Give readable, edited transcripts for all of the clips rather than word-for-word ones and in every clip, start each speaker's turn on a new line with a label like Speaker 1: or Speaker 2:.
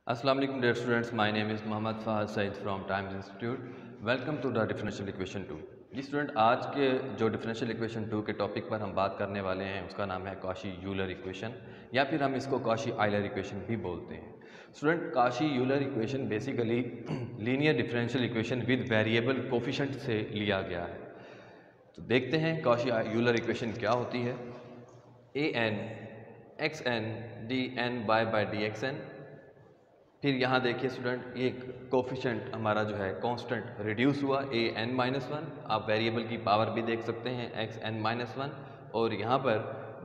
Speaker 1: Assalamu alaikum dear students, my name is Mohammad Fahad Said from Times Institute. Welcome to the differential equation 2. जी student, आज के जो differential equation 2 के topic पर हम बात करने वाले हैं उसका नाम है कॉशी यूलर इक्वेशन या फिर हम इसको कॉशी आइलर इक्वेशन भी बोलते हैं। Student, Cauchy Euler equation basically linear differential equation with variable coefficient से लिया गया है। तो देखते हैं कॉशी यूलर इक्वेशन क्या होती है। A N X N D N by D X N, फिर यहाँ देखिए स्टूडेंट, ये कोफिशिएंट हमारा जो है कांस्टेंट रिड्यूस हुआ ए एन माइनस वन। आप वेरिएबल की पावर भी देख सकते हैं एक्स एन माइनस वन, और यहाँ पर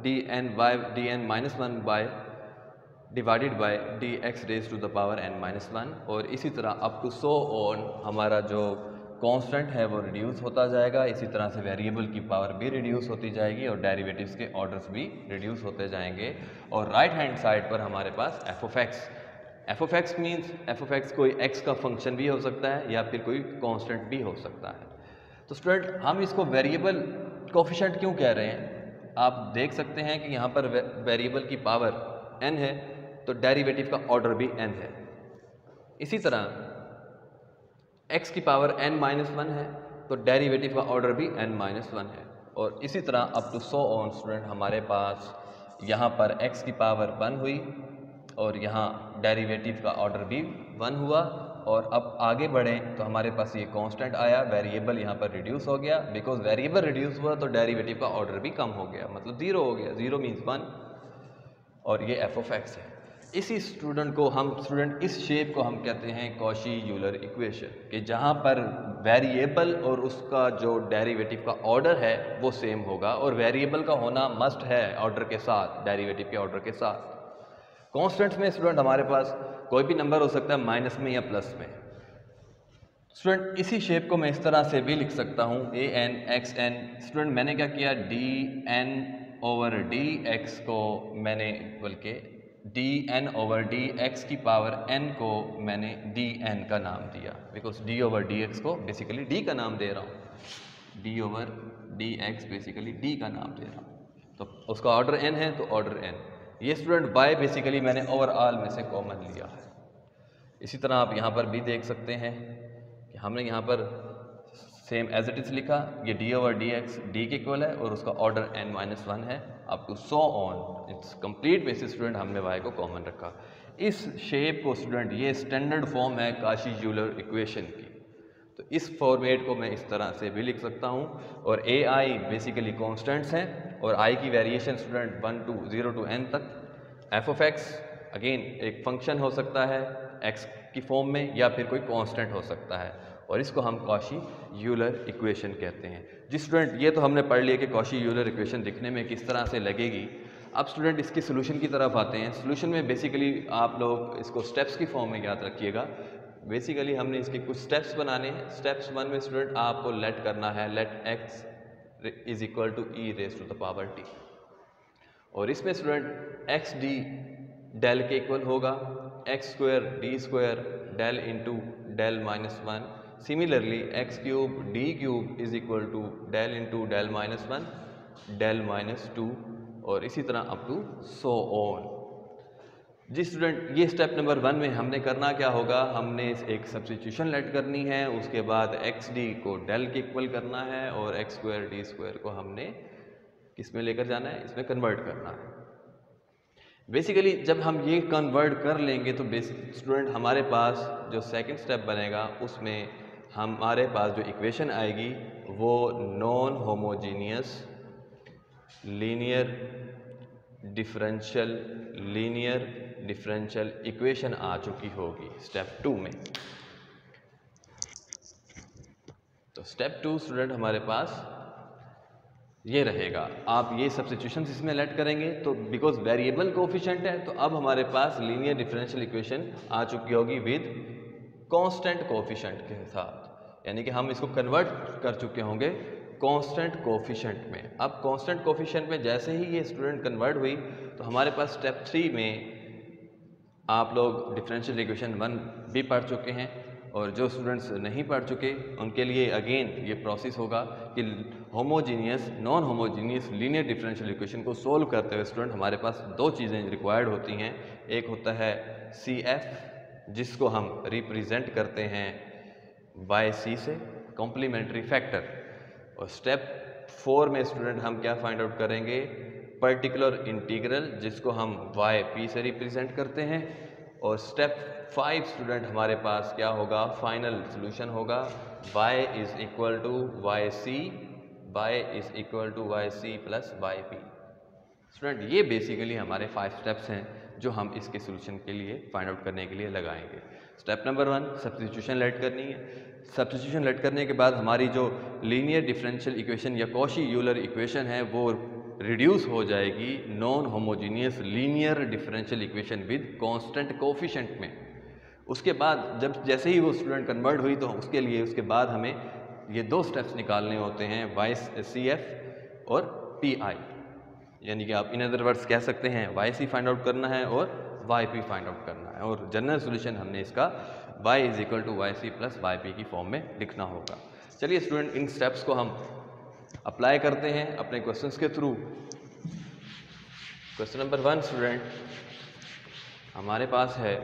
Speaker 1: D N minus one by divided by D X raise to the power N minus one. और इसी तरह अप टू सो ऑन हमारा जो कांस्टेंट है वो रिड्यूस होता जाएगा। इसी तरह से वेरिएबल की पावर भी रिड्यूस होती जाएगी और डेरिवेटिव्स के ऑर्डर्स भी रिड्यूस होते जाएंगे। और राइट हैंड साइड पर हमारे पास F of X means F of X कोई एक्स का फंक्शन भी हो सकता है या फिर कोई कांस्टेंट भी हो सकता है। तो स्टूडेंट, हम इसको वेरिएबल कोफिशिएंट क्यों कह रहे हैं? आप देख सकते हैं कि यहाँ पर वेरिएबल की पावर n है तो डेरिवेटिव का ऑर्डर भी n है। इसी तरह x की पावर n माइनस वन है तो डेरिवेटिव का ऑर्डर भी n माइनस वन है। और इसी तरह up to so on student, हमारे पास यहाँ पर x की पावर 1 हुई और यहाँ डेरिवेटिव का ऑर्डर भी 1 हुआ। और अब आगे बढ़ें तो हमारे पास ये कांस्टेंट आया, वेरिएबल यहाँ पर रिड्यूस हो गया। बिकॉज वेरिएबल रिड्यूस हुआ तो डेरिवेटिव का ऑर्डर भी कम हो गया, मतलब 0 हो गया। 0 मीन्स 1, और ये एफ ऑफ एक्स है। इसी स्टूडेंट इस शेप को हम कहते हैं कॉशी यूलर इक्वेशन, कि जहाँ पर वेरिएबल और उसका जो डेरिवेटिव का ऑर्डर है वो सेम होगा, और वेरिएबल का होना मस्ट है ऑर्डर के साथ, डेरिवेटिव के ऑर्डर के साथ। कॉन्स्टेंट्स में स्टूडेंट हमारे पास कोई भी नंबर हो सकता है, माइनस में या प्लस में। स्टूडेंट, इसी शेप को मैं इस तरह से भी लिख सकता हूँ A N X N. Student, मैंने क्या किया, D N over D X को मैंने बल्कि D N over D X की पावर एन को मैंने डी एन का नाम दिया। Because D over D X को बेसिकली डी का नाम दे रहा हूँ, D over D X basically D का नाम दे रहा हूँ, तो उसका ऑर्डर एन है तो ऑर्डर एन। ये स्टूडेंट बाय बेसिकली मैंने ओवरऑल में से कॉमन लिया है। इसी तरह आप यहाँ पर भी देख सकते हैं कि हमने यहाँ पर सेम एज इट इज़ लिखा, ये D over D X D के इक्वल है और उसका ऑर्डर एन माइनस वन है। Up to so on it's complete basis student हमने वाई को कॉमन रखा। इस शेप को स्टूडेंट, ये स्टैंडर्ड फॉर्म है कॉशी यूलर इक्वेशन की। तो इस फॉर्मेट को मैं इस तरह से भी लिख सकता हूँ। और ए आई बेसिकली कॉन्स्टेंट्स हैं और आई की variation student 1 to 0 to n तक। एफ ऑफ एक्स अगेन एक फंक्शन हो सकता है एक्स की फॉर्म में या फिर कोई कांस्टेंट हो सकता है, और इसको हम कॉशी यूलर इक्वेशन कहते हैं। जी स्टूडेंट, ये तो हमने पढ़ लिया कि कॉशी यूलर इक्वेशन दिखने में किस तरह से लगेगी। अब स्टूडेंट इसके सोल्यूशन की तरफ आते हैं। सोल्यूशन में बेसिकली आप लोग इसको स्टेप्स की फॉर्म में याद रखिएगा। बेसिकली हमने इसके कुछ स्टेप्स बनाने हैं। स्टेप्स 1 में स्टूडेंट आपको लेट करना है, let X is equal to E raise to the power T, और इसमें स्टूडेंट एक्स डी डेल के इक्वल होगा, X square D square del into del minus one. Similarly X cube D cube is equal to del into del minus one del minus two, और इसी तरह up to so on. जी student, ये step number 1 में हमने करना क्या होगा, हमने एक सब्स्टिट्यूशन लेट करनी है, उसके बाद एक्स डी को डेल के इक्वल करना है और एक्स स्क्वायर डी स्क्वायर को हमने किस में लेकर जाना है, इसमें कन्वर्ट करना है। बेसिकली जब हम ये कन्वर्ट कर लेंगे तो बेसिक स्टूडेंट हमारे पास जो सेकंड स्टेप बनेगा उसमें हमारे पास जो इक्वेशन आएगी वो non homogeneous linear differential equation आ चुकी होगी स्टेप 2 में। तो स्टेप 2 स्टूडेंट हमारे पास ये रहेगा। आप ये सब्स्टिट्यूशंस इसमें लेट करेंगे तो बिकॉज वेरिएबल कोफिशिएंट है तो अब हमारे पास लीनियर डिफरेंशियल इक्वेशन आ चुकी होगी विद कांस्टेंट कोफिशिएंट के साथ, यानी कि हम इसको कन्वर्ट कर चुके होंगे कांस्टेंट कोफिशिएंट में। अब कांस्टेंट कोफिशिएंट में जैसे ही ये स्टूडेंट कन्वर्ट हुई तो हमारे पास स्टेप 3 में आप लोग डिफरेंशियल इक्वेशन 1 भी पढ़ चुके हैं, और जो स्टूडेंट्स नहीं पढ़ चुके उनके लिए अगेन ये प्रोसेस होगा कि homogeneous non homogeneous linear differential equation को सोल्व करते हुए स्टूडेंट हमारे पास 2 चीज़ें रिक्वायर्ड होती हैं। एक होता है सी एफ जिसको हम रिप्रेजेंट करते हैं बाय सी से, कॉम्प्लीमेंट्री फैक्टर। और स्टेप 4 में स्टूडेंट हम क्या फाइंड आउट करेंगे, पर्टिकुलर इंटीग्रल, जिसको हम वाई पी से रिप्रेजेंट करते हैं। और स्टेप 5 स्टूडेंट हमारे पास क्या होगा, फाइनल सोल्यूशन होगा y is equal to Y C, y is equal to Y C plus Y P. Student ये बेसिकली हमारे 5 स्टेप्स हैं जो हम इसके सोल्यूशन के लिए फाइंड आउट करने के लिए लगाएंगे। स्टेप नंबर 1 सब्स्टिट्यूशन लेट करनी है। सब्स्टिट्यूशन लेट करने के बाद हमारी जो लीनियर डिफरेंशियल इक्वेशन या कॉशी यूलर इक्वेशन है वो रिड्यूस हो जाएगी non homogeneous linear differential equation with constant coefficient में। उसके बाद जब जैसे ही वो स्टूडेंट कन्वर्ट हुई तो उसके लिए उसके बाद हमें ये 2 स्टेप्स निकालने होते हैं, वाई सी एफ और पी आई। यानी कि आप इन अदर वर्ड्स कह सकते हैं वाई सी फाइंड आउट करना है और वाई पी फाइंड आउट करना है। और जनरल सोल्यूशन हमने इसका y is equal to Y C plus Y P की फॉर्म में लिखना होगा। चलिए स्टूडेंट इन स्टेप्स को हम अप्लाई करते हैं अपने क्वेश्चंस के थ्रू। क्वेश्चन नंबर 1 स्टूडेंट हमारे पास है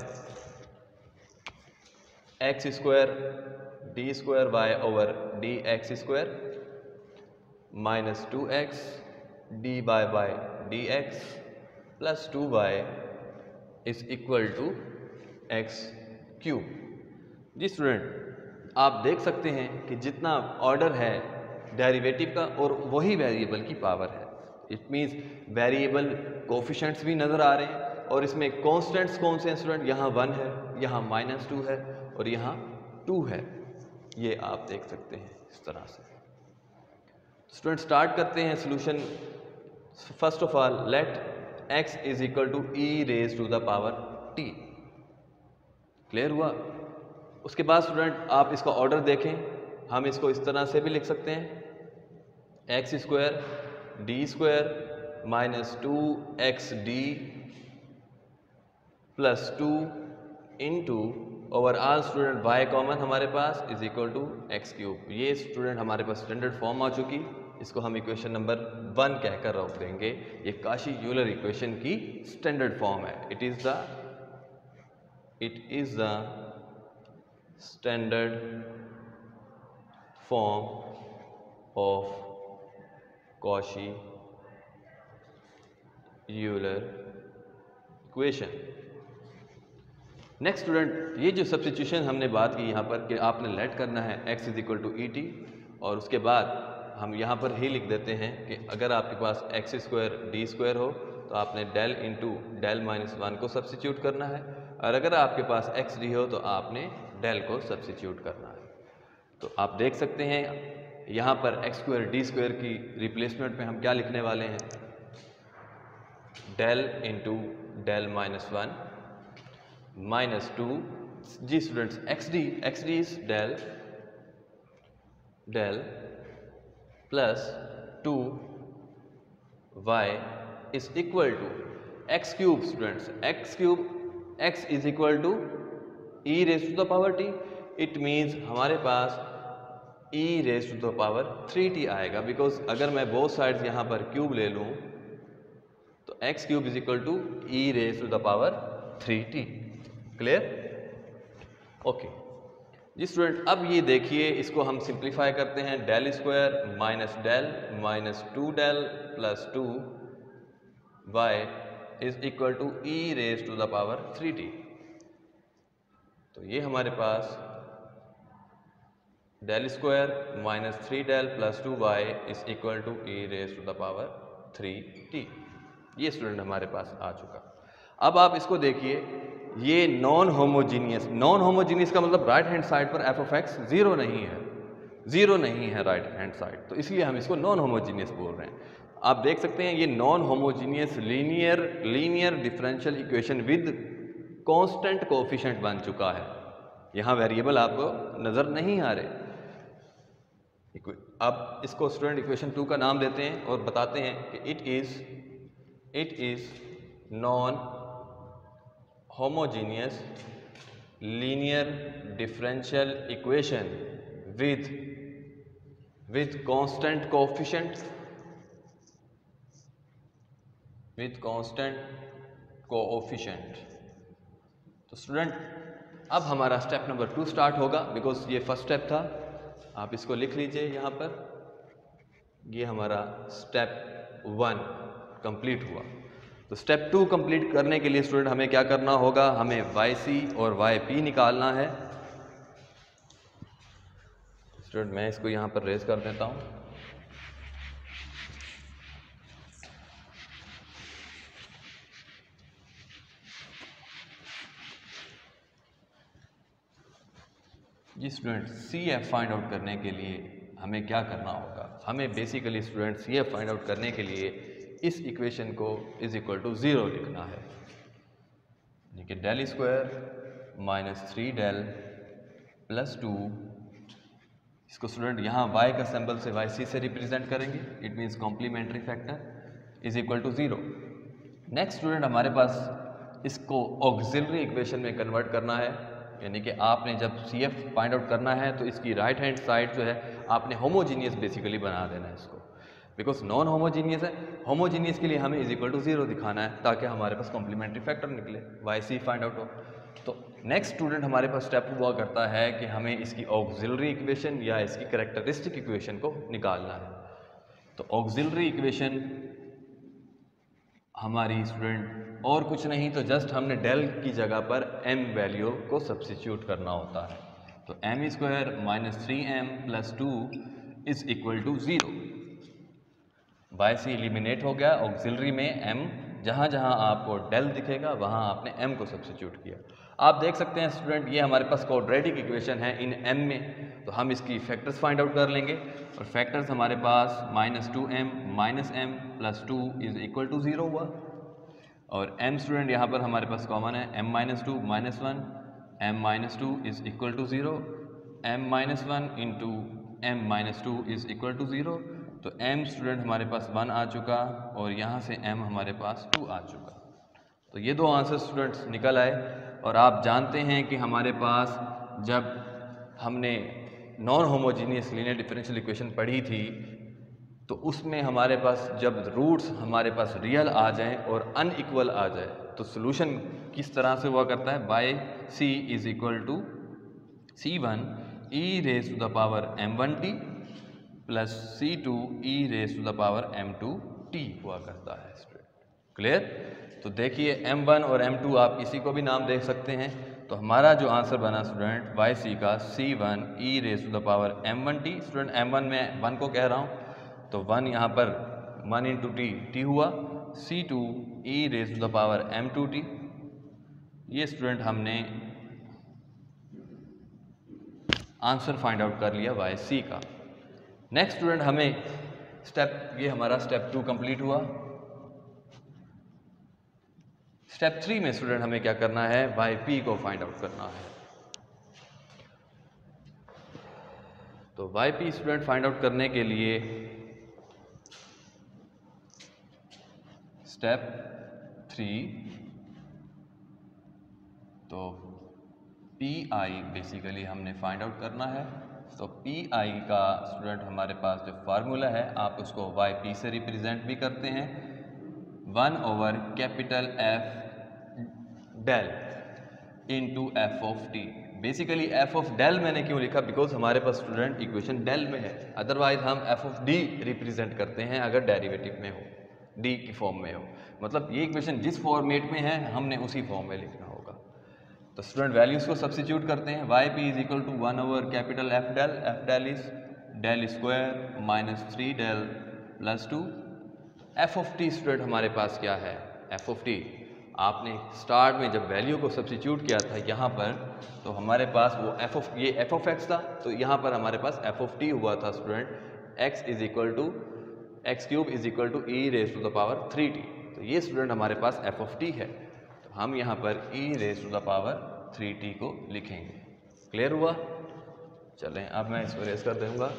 Speaker 1: X square D square Y over D X square minus 2x D by by D X plus 2y is equal to X cube. जी स्टूडेंट आप देख सकते हैं कि जितना ऑर्डर है डेरिवेटिव का और वही वेरिएबल की पावर है, इट मीन्स वेरिएबल कोफिशिएंट्स भी नज़र आ रहे हैं और इसमें कॉन्स्टेंट्स कौन से हैं स्टूडेंट, यहाँ 1 है, यहाँ -2 है और यहाँ 2 है। ये आप देख सकते हैं इस तरह से। स्टूडेंट स्टार्ट करते हैं solution. First of all let x is equal to e raise to the power t। Clear हुआ? उसके बाद स्टूडेंट आप इसका ऑर्डर देखें, हम इसको इस तरह से भी लिख सकते हैं X square D square minus 2xd plus 2 into overall student y common हमारे पास is equal to X cube. ये स्टूडेंट हमारे पास स्टैंडर्ड फॉर्म आ चुकी, इसको हम इक्वेशन नंबर 1 कहकर रख देंगे। ये काशी यूलर इक्वेशन की स्टैंडर्ड फॉर्म है। It is the standard form of Cauchy Euler equation. Next student ये जो सब्स्टिट्यूशन हमने बात की यहाँ पर कि आपने लेट करना है x is equal to E T, और उसके बाद हम यहाँ पर ही लिख देते हैं कि अगर आपके पास एक्स स्क्वायर डी स्क्वायर हो तो आपने डेल इंटू डेल माइनस 1 को सब्स्टिट्यूट करना है, और अगर आपके पास एक्स डी हो तो आपने डेल को सब्स्टिट्यूट करना है। तो आप देख सकते हैं यहाँ पर एक्स स्क्वायर डी स्क्वायर की रिप्लेसमेंट में हम क्या लिखने वाले हैं, del into del minus 1 minus 2। जी students X D is del plus 2y is equal to X cube. Students x is equal to e raise to the power t। It means हमारे पास e raise to the power 3t आएगा, because अगर मैं both sides यहाँ पर cube ले लूँ तो x cube is equal to e raise to the power 3t। Clear? Okay जी स्टूडेंट अब ये देखिए, इसको हम सिंप्लीफाई करते हैं, del square minus 2 del plus 2 y is equal to e raise to the power 3t। तो ये हमारे पास del square minus 3 del plus 2y is equal to e raise to the power 3t। ये student हमारे पास आ चुका। अब आप इसको देखिए, ये नॉन होमोजीनियस का मतलब राइट हैंड साइड पर एफ ऑफ एक्स जीरो नहीं है राइट हैंड साइड, तो इसलिए हम इसको नॉन होमोजीनियस बोल रहे हैं। आप देख सकते हैं ये non homogeneous linear differential equation with constant coefficient बन चुका है। यहाँ वेरिएबल आपको नज़र नहीं आ रहे। अब इसको स्टूडेंट इक्वेशन 2 का नाम देते हैं और बताते हैं कि it is non homogeneous linear differential equation with constant coefficient तो स्टूडेंट अब हमारा स्टेप नंबर 2 स्टार्ट होगा, बिकॉज ये फर्स्ट स्टेप था। आप इसको लिख लीजिए यहाँ पर, ये हमारा स्टेप 1 कंप्लीट हुआ। तो स्टेप 2 कंप्लीट करने के लिए स्टूडेंट हमें क्या करना होगा, हमें YC और YP निकालना है। स्टूडेंट मैं इसको यहाँ पर रेज कर देता हूँ। जी स्टूडेंट, CF फाइंड आउट करने के लिए हमें क्या करना होगा, हमें basically student CF find out करने के लिए इस इक्वेशन को इज इक्वल टू 0 लिखना है, यानी कि del square minus 3 del plus 2, इसको स्टूडेंट यहाँ y का सिंबल से YC से रिप्रेजेंट करेंगे, it means complementary factor is equal to 0। Next student हमारे पास इसको ऑक्सिलरी इक्वेशन में कन्वर्ट करना है, यानी कि आपने जब CF फाइंड आउट करना है तो इसकी राइट हैंड साइड जो है आपने होमोजीनियस बेसिकली बना देना है इसको, बिकॉज नॉन होमोजीनियस है। होमोजीनियस के लिए हमें इज इक्वल टू 0 दिखाना है ताकि हमारे पास कॉम्प्लीमेंट्री फैक्टर निकले, YC फाइंड आउट हो। तो नेक्स्ट स्टूडेंट हमारे पास स्टेप हुआ करता है कि हमें इसकी ऑक्सिलरी इक्वेशन या इसकी कैरेक्टरिस्टिक इक्वेशन को निकालना है। तो ऑक्सिलरी इक्वेशन हमारी स्टूडेंट और कुछ नहीं, तो जस्ट हमने डेल की जगह पर m वैल्यू को सब्स्टिट्यूट करना होता है। तो m square minus 3m plus 2 is equal to 0। YC eliminate हो गया, ऑक्सिलरी में m जहाँ जहाँ आपको डेल दिखेगा वहाँ आपने m को सब्स्टिट्यूट किया। आप देख सकते हैं स्टूडेंट ये हमारे पास क्वाड्रेटिक इक्वेशन है इन m में, तो हम इसकी फैक्टर्स फाइंड आउट कर लेंगे। और फैक्टर्स हमारे पास minus 2m minus m plus 2 is equal to 0 हुआ। और m स्टूडेंट यहाँ पर हमारे पास कॉमन है, m minus 2 minus 1, m minus 2 is equal to 0, m minus 1 into m minus 2 is equal to 0। तो m स्टूडेंट हमारे पास 1 आ चुका और यहाँ से m हमारे पास 2 आ चुका। तो ये दो आंसर स्टूडेंट्स निकल आए। और आप जानते हैं कि हमारे पास जब हमने non homogeneous linear differential equation पढ़ी थी तो उसमें हमारे पास जब रूट्स हमारे पास रियल आ जाएं और अनइक्वल आ जाए तो सोल्यूशन किस तरह से हुआ करता है, YC is equal to C1 e raise to the power m1t plus C2 e raise to the power m2t हुआ करता है। क्लियर? तो देखिए m1 और m2 आप किसी को भी नाम दे सकते हैं। तो हमारा जो आंसर बना स्टूडेंट YC का C1 e raise to the power m1t, student m1 में 1 को कह रहा हूँ तो 1 यहाँ पर 1 इंटू t हुआ, C2 e raise to the power m2t। ये स्टूडेंट हमने आंसर फाइंड आउट कर लिया YC का। नेक्स्ट स्टूडेंट हमें स्टेप, ये हमारा स्टेप 2 कंप्लीट हुआ। स्टेप 3 में स्टूडेंट हमें क्या करना है, YP को फाइंड आउट करना है। तो YP स्टूडेंट फाइंड आउट करने के लिए स्टेप 3, तो PI बेसिकली हमने फाइंड आउट करना है। तो PI का स्टूडेंट हमारे पास जो फार्मूला है आप उसको YP से रिप्रेजेंट भी करते हैं, 1 over capital F del into F of T. Basically F of del मैंने क्यों लिखा, बिकॉज हमारे पास स्टूडेंट इक्वेशन डेल में है, अदरवाइज हम एफ ऑफ डी रिप्रेजेंट करते हैं अगर डेरिवेटिव में हो, डी की फॉर्म में हो। मतलब ये इक्वेशन जिस फॉर्मेट में है हमने उसी फॉर्म में लिखना होगा। तो स्टूडेंट वैल्यूज को सब्स्टिट्यूट करते हैं, YP is equal to 1 over capital F del is del square minus 3 del plus 2। F of T student हमारे पास क्या है, एफ ऑफ टी आपने स्टार्ट में जब वैल्यू को सब्स्टिट्यूट किया था यहाँ पर तो हमारे पास वो ये एफ ऑफ एक्स था, तो यहाँ पर हमारे पास एफ ऑफ टी हुआ था student, x is equal to X cube is equal to E raise to the power 3t। तो ये स्टूडेंट हमारे पास एफ ऑफ टी है, तो हम यहाँ पर E raise to the power 3t को लिखेंगे। क्लियर हुआ? चलें अब मैं इसको रेज कर दूँगा।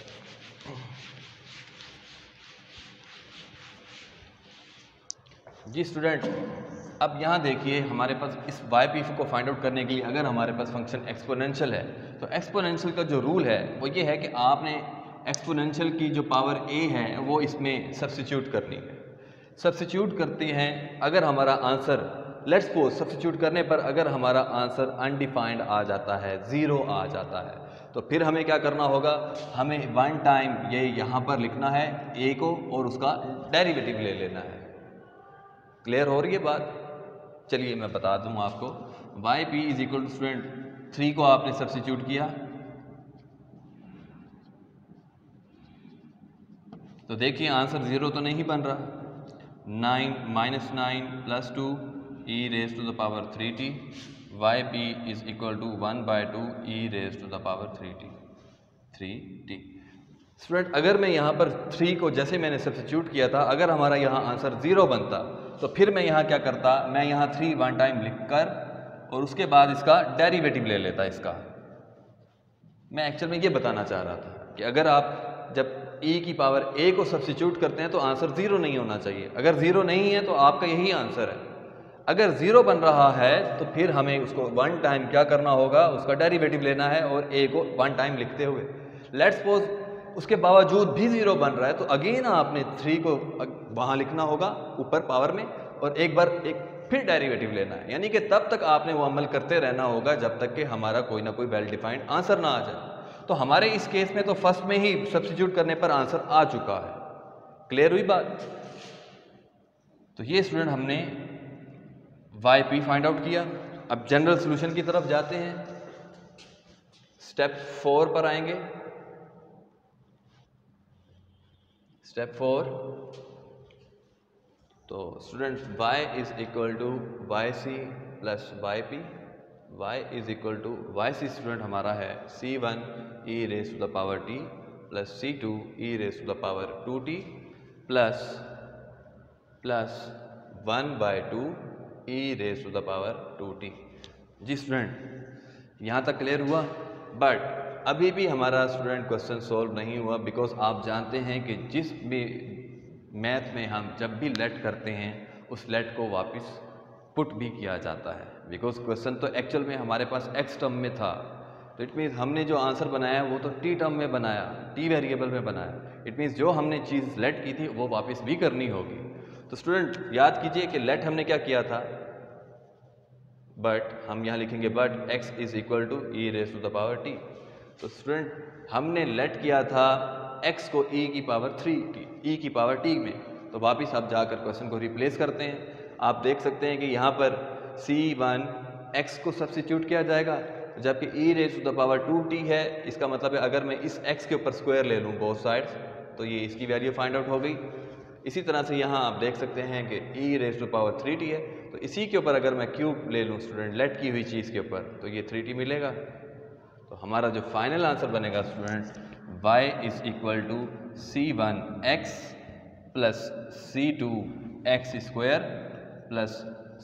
Speaker 1: जी स्टूडेंट, अब यहाँ देखिए हमारे पास इस YP को फाइंड आउट करने के लिए अगर हमारे पास फंक्शन एक्सपोनेंशियल है तो एक्सपोनेंशियल का जो रूल है वो ये है कि आपने एक्सपोनेंशियल की जो पावर a है वो इसमें सब्स्टिट्यूट करनी है। सब्स्टिट्यूट करते हैं, अगर हमारा आंसर लेट्स सपोज सब्स्टिट्यूट करने पर अगर हमारा आंसर अनडिफाइंड आ जाता है, 0 आ जाता है, तो फिर हमें क्या करना होगा, हमें वन टाइम ये यहाँ पर लिखना है a को और उसका डेरिवेटिव ले लेना है। क्लियर हो रही है बात? चलिए मैं बता दूँ आपको। Y P is equal to student 3 को आपने सब्स्टिट्यूट किया तो देखिए आंसर 0 तो नहीं बन रहा। 9 plus 2 e raise to the power 3t, Y P is equal to 1/2 e raise to the power 3t। Student अगर मैं यहाँ पर 3 को जैसे मैंने सब्स्टिट्यूट किया था, अगर हमारा यहाँ आंसर 0 बनता तो फिर मैं यहाँ क्या करता, मैं यहाँ 3 वन टाइम लिख कर और उसके बाद इसका डेरिवेटिव ले लेता इसका। मैं एक्चुअल में ये बताना चाह रहा था कि अगर आप जब e की पावर a को सब्स्टिट्यूट करते हैं तो आंसर 0 नहीं होना चाहिए। अगर 0 नहीं है तो आपका यही आंसर है। अगर 0 बन रहा है तो फिर हमें उसको वन टाइम क्या करना होगा, उसका डेरिवेटिव लेना है और a को वन टाइम लिखते हुए। लेट्स सपोज उसके बावजूद भी 0 बन रहा है तो अगेन आपने 3 को वहाँ लिखना होगा ऊपर पावर में और एक बार फिर डेरिवेटिव लेना है। यानी कि तब तक आपने वो अमल करते रहना होगा जब तक कि हमारा कोई ना कोई वेल डिफाइंड आंसर ना आ जाए। तो हमारे इस केस में तो फर्स्ट में ही सब्स्टिट्यूट करने पर आंसर आ चुका है। क्लियर हुई बात? तो ये स्टूडेंट हमने वाई पी फाइंड आउट किया। अब जनरल सॉल्यूशन की तरफ जाते हैं। स्टेप 4 पर आएंगे। स्टेप 4 तो student y is equal to Y C plus Y P. y is equal to Y C student हमारा है c1 e raise to the power t plus c2 e raise to the power 2t plus 1/2 e raise to the power 2t। जी student यहाँ तक clear हुआ? But अभी भी हमारा student question solve नहीं हुआ, बिकॉज आप जानते हैं कि जिस भी मैथ में हम जब भी लेट करते हैं उस लेट को वापस पुट भी किया जाता है, बिकॉज क्वेश्चन तो एक्चुअल में हमारे पास x टर्म में था। तो इट मीन्स हमने जो आंसर बनाया वो तो t टर्म में बनाया, t वेरिएबल में बनाया। इट मीन्स जो हमने चीज़ लेट की थी वो वापस भी करनी होगी। तो स्टूडेंट याद कीजिए कि लेट हमने क्या किया था, बट हम यहाँ लिखेंगे but x is equal to E raise to the power t। तो स्टूडेंट हमने लेट किया था x को e की पावर 3t, e की पावर t में। तो वापस आप जाकर क्वेश्चन को रिप्लेस करते हैं। आप देख सकते हैं कि यहाँ पर c1 x को सब्स्टिट्यूट किया जाएगा, जबकि e raise to the power 2t है। इसका मतलब है अगर मैं इस x के ऊपर स्क्वायर ले लूँ बोथ साइड्स तो ये इसकी वैल्यू फाइंड आउट हो गई। इसी तरह से यहाँ आप देख सकते हैं कि e raise to power 3t है, तो इसी के ऊपर अगर मैं क्यूब ले लूँ स्टूडेंट लेट की हुई चीज़ के ऊपर तो ये 3t मिलेगा। तो हमारा जो फाइनल आंसर बनेगा student y is equal to c1x plus c2x square plus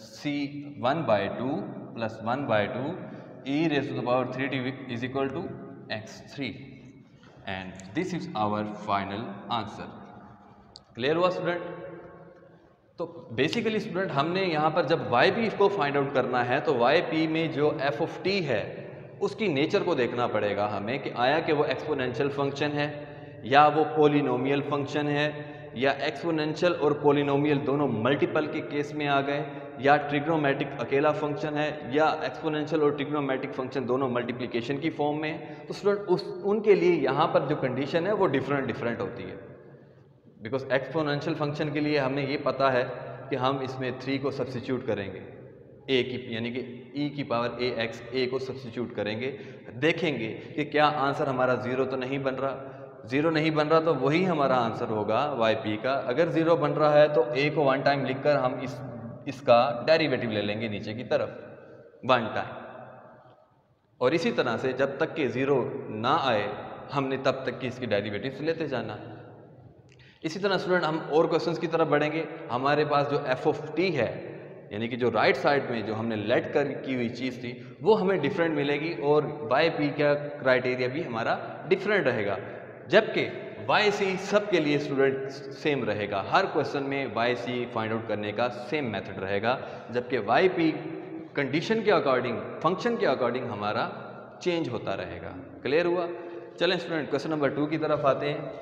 Speaker 1: c1/2 plus 1/2 e raise to the power 3t is equal to x3 and this is our final answer. Clear हुआ student? तो basically student हमने यहाँ पर जब Y P को find out करना है तो वाई पी में जो एफ ऑफ टी है उसकी नेचर को देखना पड़ेगा हमें कि आया कि वो एक्सपोनेंशियल फंक्शन है या वो पॉलिनोमियल फंक्शन है, या एक्सपोनेंशियल और पॉलिनोमियल दोनों मल्टीपल के केस में आ गए, या ट्रिग्नोमेट्रिक अकेला फंक्शन है, या एक्सपोनेंशियल और ट्रिग्नोमेट्रिक फंक्शन दोनों मल्टीप्लिकेशन की फॉर्म में। तो स्टूडेंट उनके लिए यहाँ पर जो कंडीशन है वो डिफरेंट होती है। बिकॉज एक्सपोनेंशियल फंक्शन के लिए हमें ये पता है कि हम इसमें 3 को सब्स्टिट्यूट करेंगे a की, यानी कि e की पावर ax a को सब्स्टिट्यूट करेंगे, देखेंगे कि क्या आंसर हमारा 0 तो नहीं बन रहा। 0 नहीं बन रहा तो वही हमारा आंसर होगा yp का। अगर 0 बन रहा है तो a को वन टाइम लिखकर हम इसका डेरिवेटिव ले लेंगे नीचे की तरफ वन टाइम, और इसी तरह से जब तक कि 0 ना आए हमने तब तक कि इसकी डेरिवेटिव लेते जाना है। इसी तरह स्टूडेंट हम और क्वेश्चंस की तरफ बढ़ेंगे। हमारे पास जो एफ ऑफ टी है, यानी कि जो राइट साइड में जो हमने लेट कर की हुई चीज़ थी वो हमें डिफरेंट मिलेगी, और वाई पी का क्राइटेरिया भी हमारा डिफरेंट रहेगा, जबकि वाई सी सब के लिए स्टूडेंट सेम रहेगा। हर क्वेश्चन में वाई सी फाइंड आउट करने का सेम मेथड रहेगा, जबकि वाई पी कंडीशन के अकॉर्डिंग, फंक्शन के अकॉर्डिंग हमारा चेंज होता रहेगा। क्लियर हुआ? चलें स्टूडेंट क्वेश्चन नंबर 2 की तरफ आते हैं।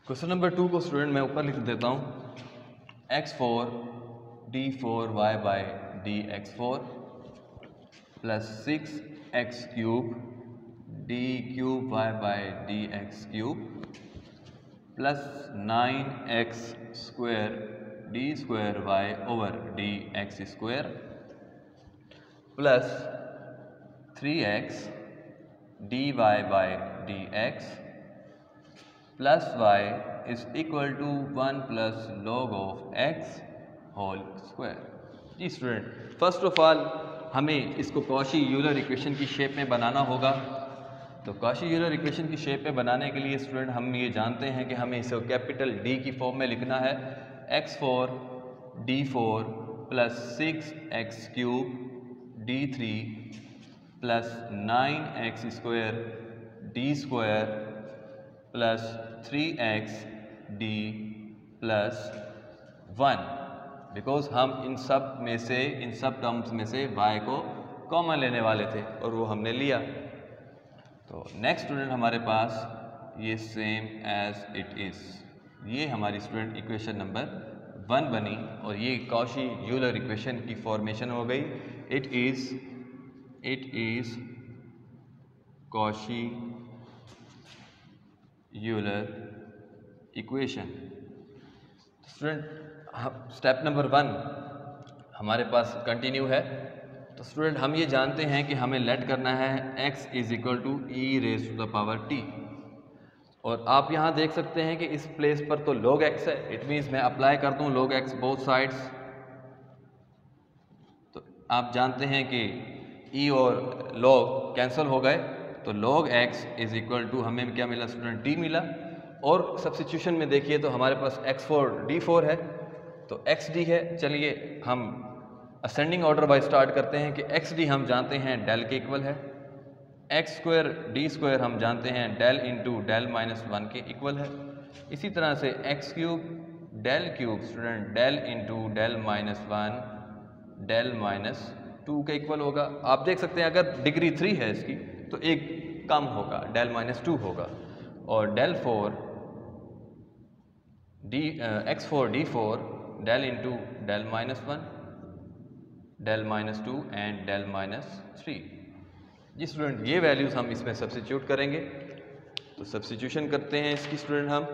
Speaker 1: क्वेश्चन नंबर 2 को स्टूडेंट मैं ऊपर लिख देता हूँ, x4 d4y by D x4 plus 6x cube D cube y by D x cube plus 9x square D square y over D x square plus 3x dy by D x plus y is equal to 1 plus log of x whole square. जी student, first of all हमें इसको Cauchy Euler equation की shape में बनाना होगा। तो Cauchy Euler equation की shape में बनाने के लिए स्टूडेंट हम ये जानते हैं कि हमें इसे कैपिटल D की फॉर्म में लिखना है। x4 d4 plus 6x cube d3 plus 9x square D square plus 3x d plus 1, because हम इन सब टर्म्स में से y को कॉमन लेने वाले थे और वो हमने लिया। तो नेक्स्ट स्टूडेंट हमारे पास ये सेम एज इट इज़, ये हमारी स्टूडेंट इक्वेशन नंबर 1 बनी और ये कॉशी यूलर इक्वेशन की फॉर्मेशन हो गई। It is Cauchy Euler equation. Student step number 1 हमारे पास कंटिन्यू है। तो स्टूडेंट हम ये जानते हैं कि हमें लेट करना है x is equal to E raise to the power t, और आप यहाँ देख सकते हैं कि इस प्लेस पर तो log x है, इट मीन्स मैं अप्लाई कर दूँ log x बोथ साइड्स। तो आप जानते हैं कि e और log कैंसिल हो गए, तो log x is equal to हमें क्या मिला स्टूडेंट t मिला। और सब्स्टिट्यूशन में देखिए तो हमारे पास x4 d4 है तो xd है। चलिए हम असेंडिंग ऑर्डर बाय स्टार्ट करते हैं कि xd हम जानते हैं डेल के इक्वल है, x स्क्वायर डी स्क्वायर हम जानते हैं डेल इंटू डेल माइनस 1 के इक्वल है। इसी तरह से x cube student del into del minus 1 del minus 2 के इक्वल होगा। आप देख सकते हैं अगर डिग्री 3 है इसकी तो एक कम होगा, डेल माइनस 2 होगा। और del 4 x4 d4 del into del minus 1 del minus 2 and del minus 3। जी स्टूडेंट, ये वैल्यूज़ हम इसमें सब्स्टिट्यूट करेंगे। तो सब्स्टिट्यूशन करते हैं इसकी स्टूडेंट हम।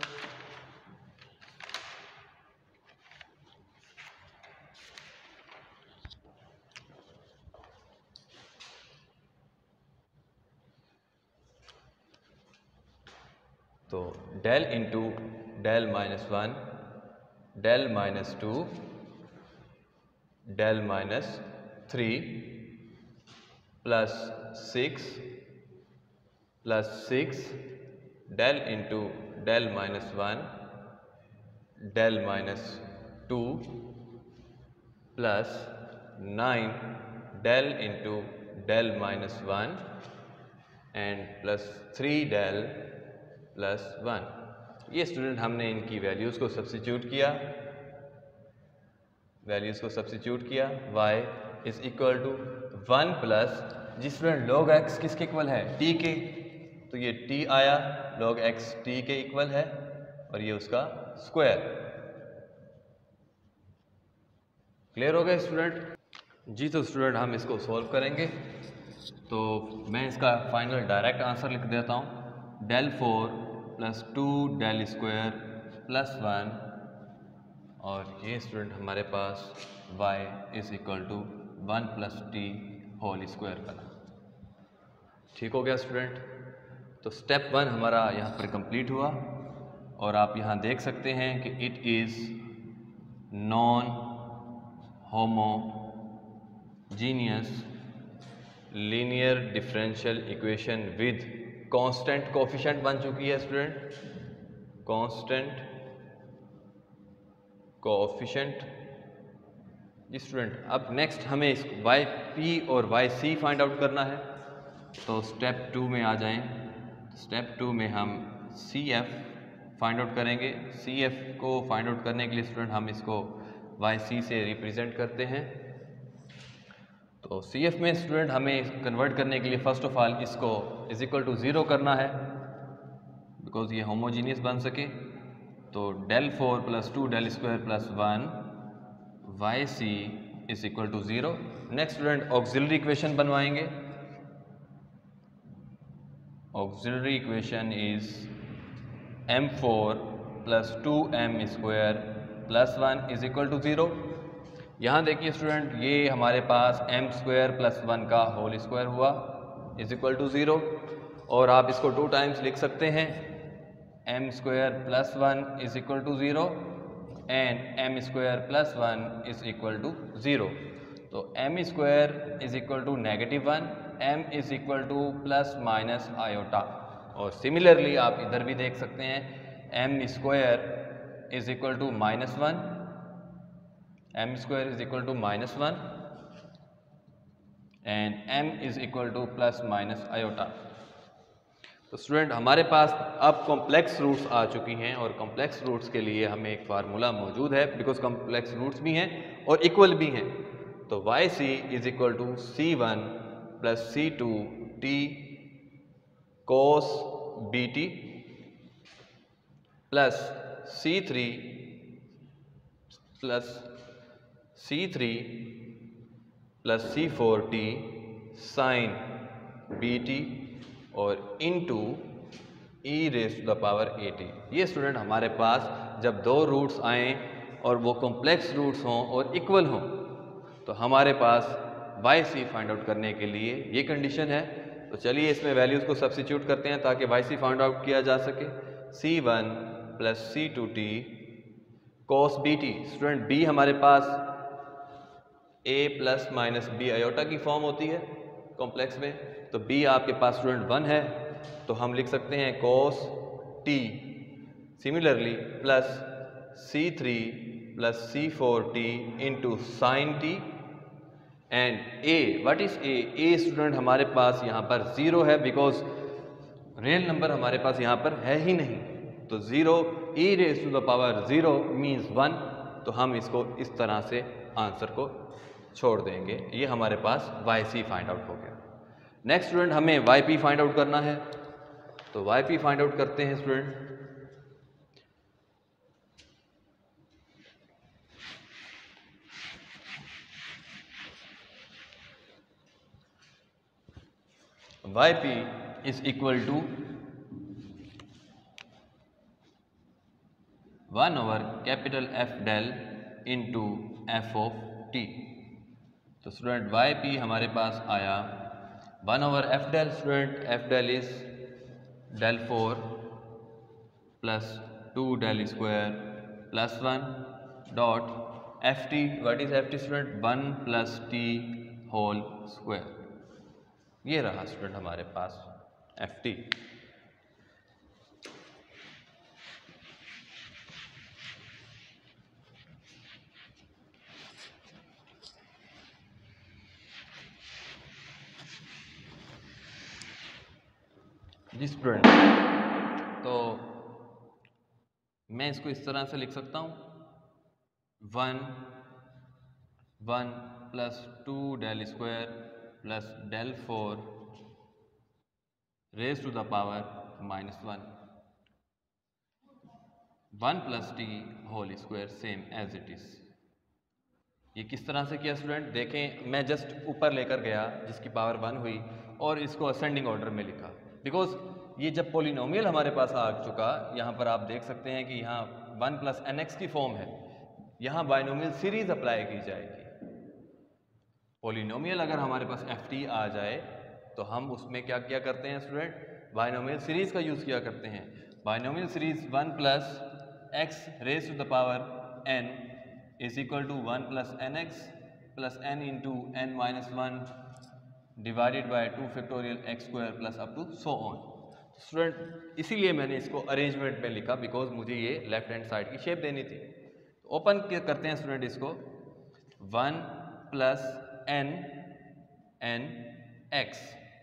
Speaker 1: तो del into del minus 1 del minus 2 del minus 3 plus 6 del into del minus 1 del minus 2 plus 9 del into del minus 1 and plus 3 del plus 1। ये स्टूडेंट हमने इनकी वैल्यूज़ को सब्स्टिट्यूट किया, y is equal to 1 plus, जिस student log x किसके equal है t के, तो ये t आया, log x t के इक्वल है और ये उसका स्क्वायर। क्लियर हो गया स्टूडेंट? जी तो स्टूडेंट हम इसको सॉल्व करेंगे। तो मैं इसका फाइनल डायरेक्ट आंसर लिख देता हूँ, del 4 plus 2 del square plus 1, और ये स्टूडेंट हमारे पास y is equal to 1 plus t whole square बना। ठीक हो गया स्टूडेंट? तो स्टेप 1 हमारा यहाँ पर कंप्लीट हुआ और आप यहाँ देख सकते हैं कि it is non homogeneous linear differential equation with constant coefficient बन चुकी है स्टूडेंट, कांस्टेंट कोफिशिएंट। जी स्टूडेंट, अब नेक्स्ट हमें इस yp और yc फाइंड आउट करना है। तो स्टेप 2 में आ जाएं। स्टेप 2 में हम cf फाइंड आउट करेंगे। cf को फाइंड आउट करने के लिए स्टूडेंट हम इसको yc से रिप्रेजेंट करते हैं। तो CF में स्टूडेंट हमें कन्वर्ट करने के लिए फर्स्ट ऑफ ऑल इसको इज इक्वल टू 0 करना है, बिकॉज ये होमोजीनियस बन सके। तो del 4 + 2 del square + 1 YC = 0। Next student auxiliary equation बनवाएंगे। Auxiliary equation is M4 + 2M² + 1 = 0। यहाँ देखिए स्टूडेंट, ये हमारे पास M² + 1 का होल स्क्वायर हुआ = 0, और आप इसको 2 टाइम्स लिख सकते हैं। M² + 1 = 0 and M² + 1 = 0। तो M² = -1, M = ± आयोटा। और सिमिलरली आप इधर भी देख सकते हैं, M² = -1, M² = -1 and M = ± iota. तो स्टूडेंट हमारे पास अब कॉम्प्लेक्स रूट्स आ चुकी हैं, और कॉम्प्लेक्स रूट्स के लिए हमें एक फार्मूला मौजूद है, बिकॉज कॉम्प्लेक्स रूट्स भी हैं और इक्वल भी हैं। तो YC = C1 + C2t cos BT plus C3 + C3 + C4t sin BT और इनटू e⁻⁸ ये स्टूडेंट हमारे पास जब दो रूट्स आएँ और वो कॉम्प्लेक्स रूट्स हों और इक्वल हों, तो हमारे पास YC फाइंड आउट करने के लिए ये कंडीशन है। तो चलिए इसमें वैल्यूज़ को सब्स्टिट्यूट करते हैं ताकि YC फाइंड आउट किया जा सके। C1 + C2t cos BT। Student B हमारे पास A ± B आयोटा की फॉर्म होती है कॉम्प्लेक्स में, तो B आपके पास स्टूडेंट 1 है, तो हम लिख सकते हैं cos t। Similarly plus C3 + C4t into sine t and A, what is A? A student हमारे पास यहाँ पर 0 है, बिकॉज रियल नंबर हमारे पास यहाँ पर है ही नहीं। तो 0 e⁻⁴ मीन्स 1, तो हम इसको इस तरह से आंसर को छोड़ देंगे। ये हमारे पास YC फाइंड आउट हो गया। नेक्स्ट स्टूडेंट हमें YP फाइंड आउट करना है, तो YP फाइंड आउट करते हैं student. YP = 1/F del into F of t। तो स्टूडेंट YP हमारे पास आया 1/F del। Student F del is del 4 + 2 del square + 1 dot FT, what is FT student? 1 + t whole square. ये रहा स्टूडेंट हमारे पास FT। जी स्टूडेंट, तो मैं इसको इस तरह से लिख सकता हूँ 1 + 2 del square + del 4 raised to the power -1 1 + t whole square same as it is. ये किस तरह से किया स्टूडेंट? देखें, मैं जस्ट ऊपर लेकर गया जिसकी पावर 1 हुई और इसको असेंडिंग ऑर्डर में लिखा, बिकॉज ये जब पोलिनोमियल हमारे पास आ चुका, यहाँ पर आप देख सकते हैं कि यहाँ 1 + nx की फॉर्म है, यहाँ बाइनोमियल सीरीज अप्लाई की जाएगी। पोलिनोमियल अगर हमारे पास FT आ जाए तो हम उसमें क्या किया करते हैं स्टूडेंट? बाइनोमियल सीरीज का यूज़ किया करते हैं। Binomial series 1 + x raised to the power n = 1 + nx + n into n - 1 divided by 2 factorial x² plus up to so on. Student इसीलिए मैंने इसको अरेंजमेंट में लिखा, बिकॉज मुझे ये लेफ्ट हैंड साइड की शेप देनी थी। तो ओपन करते हैं स्टूडेंट इसको, 1 + n x,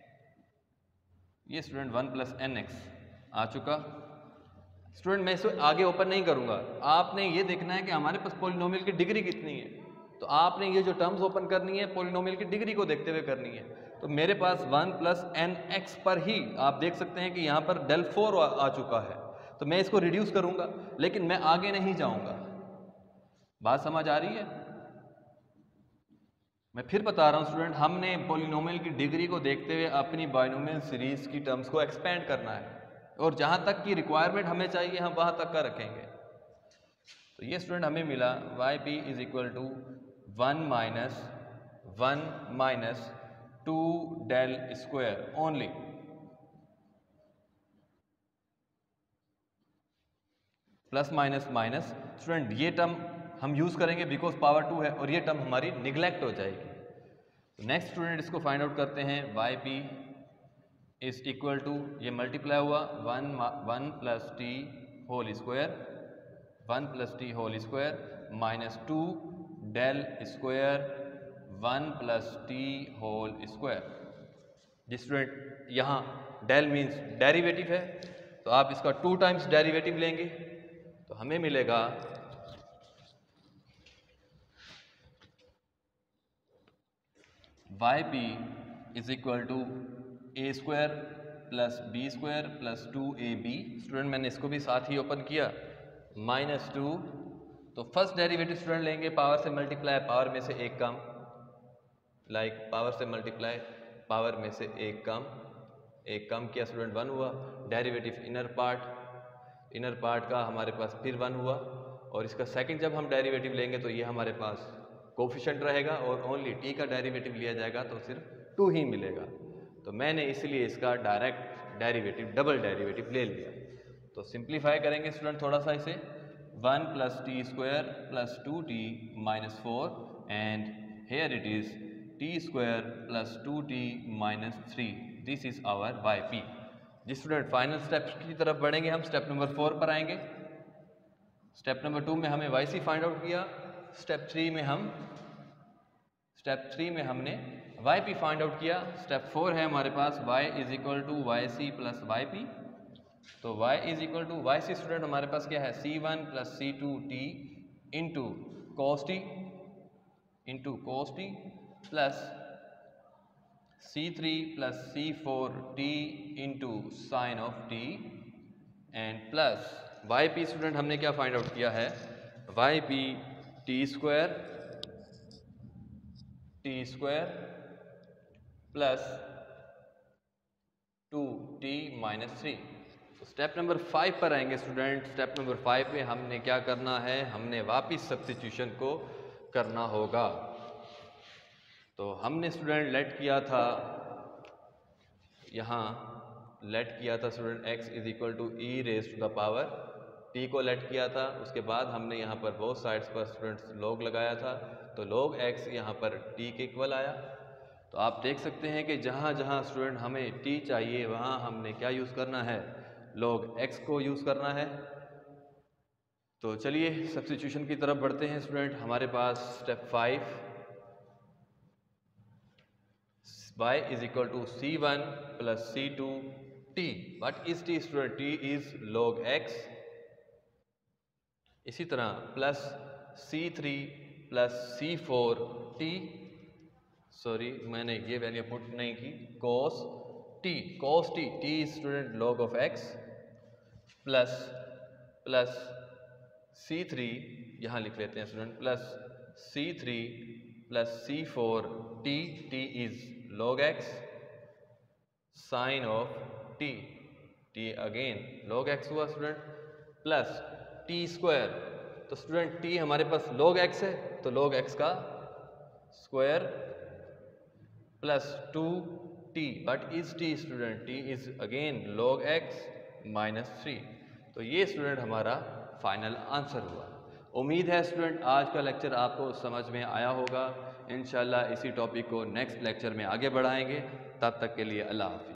Speaker 1: ये स्टूडेंट 1 + nx आ चुका। स्टूडेंट मैं इसको आगे ओपन नहीं करूंगा, आपने ये देखना है कि हमारे पास पोलिनोमियल की डिग्री कितनी है। तो आपने ये जो टर्म्स ओपन करनी है पोलिनोमियल की डिग्री को देखते हुए करनी है। तो मेरे पास 1 प्लस एन एक्स पर ही आप देख सकते हैं कि यहाँ पर डेल 4 आ चुका है, तो मैं इसको रिड्यूस करूँगा, लेकिन मैं आगे नहीं जाऊँगा। बात समझ आ रही है? मैं फिर बता रहा हूँ स्टूडेंट, हमने पॉलिनोमियल की डिग्री को देखते हुए अपनी बाइनोमियल सीरीज की टर्म्स को एक्सपेंड करना है, और जहाँ तक की रिक्वायरमेंट हमें चाहिए हम वहाँ तक का रखेंगे। तो ये स्टूडेंट हमें मिला Y P is equal to 1 minus 2 del square only. Plus minus minus student ये टर्म हम यूज़ करेंगे बिकॉज पावर 2 है, और ये टर्म हमारी निगलेक्ट हो जाएगी। तो नेक्स्ट स्टूडेंट इसको फाइंड आउट करते हैं। Y P is equal to, ये मल्टीप्लाई हुआ 1 plus T whole square, 1 plus T whole square minus 2 del square 1 plus T whole square. जी स्टूडेंट, यहाँ डेल मीन्स डेरिवेटिव है, तो आप इसका 2 टाइम्स डेरिवेटिव लेंगे तो हमें मिलेगा y P is equal to a square plus b square plus 2ab। Student मैंने इसको भी साथ ही ओपन किया, माइनस 2, तो फर्स्ट डेरिवेटिव स्टूडेंट लेंगे पावर से मल्टीप्लाई, पावर में से एक कम, लाइक पावर से मल्टीप्लाई पावर में से एक कम किया स्टूडेंट 1 हुआ। डेरिवेटिव इनर पार्ट का हमारे पास फिर 1 हुआ, और इसका सेकंड जब हम डेरिवेटिव लेंगे तो ये हमारे पास कोफिशिएंट रहेगा, और ओनली टी का डेरिवेटिव लिया जाएगा तो सिर्फ 2 ही मिलेगा। तो मैंने इसलिए इसका डायरेक्ट डेरिवेटिव डबल डेरिवेटिव ले लिया। तो सिंप्लीफाई करेंगे स्टूडेंट थोड़ा सा इसे, 1 plus t square plus 2t minus 4 and here it is t square plus 2t minus 3। This is our y p. जी स्टूडेंट, फाइनल स्टेप की तरफ बढ़ेंगे हम, स्टेप नंबर 4 पर आएंगे। स्टेप नंबर 2 में हमें वाई सी फाइंड आउट किया, स्टेप 3 में हमने वाई पी फाइंड आउट किया। स्टेप 4 है हमारे पास y is equal to Y C plus Y p. तो y is equal to Y C student हमारे पास क्या है, c1 plus c2t into cos t plus c3 plus c4t into sine of t and plus Y P student हमने क्या find out किया है, Y P t square plus 2t minus 3। तो step number 5 पर आएंगे स्टूडेंट। स्टेप नंबर 5 में हमने क्या करना है, हमने वापिस सब्स्टिट्यूशन को करना होगा। तो हमने स्टूडेंट लेट किया था, यहाँ लेट किया था student x is equal to E raise to the power t को लेट किया था। उसके बाद हमने यहाँ पर बोथ साइड्स पर स्टूडेंट्स log लगाया था, तो log x यहाँ पर t के इक्वल आया। तो आप देख सकते हैं कि जहाँ जहाँ स्टूडेंट हमें t चाहिए वहाँ हमने क्या यूज़ करना है, log x को यूज़ करना है। तो चलिए सब्स्टिट्यूशन की तरफ बढ़ते हैं स्टूडेंट। हमारे पास step 5, y is equal to c1 plus c2t। What is t student, t is log x। इसी तरह plus c3 plus c4t, sorry मैंने ये वैल्यू पुट नहीं की, cos t t student log of x plus c3 यहाँ लिख लेते हैं student, plus c3 plus c4t, t is log x sine of t again log x हुआ student, plus t square. तो स्टूडेंट t हमारे पास log x है, तो log x का square plus 2t। But is t student, t is again log x minus 3। तो ये student हमारा final answer हुआ। उम्मीद है स्टूडेंट आज का लेक्चर आपको समझ में आया होगा। इंशाल्लाह इसी टॉपिक को नेक्स्ट लेक्चर में आगे बढ़ाएंगे। तब तक के लिए अल्लाह हाफ़िज़।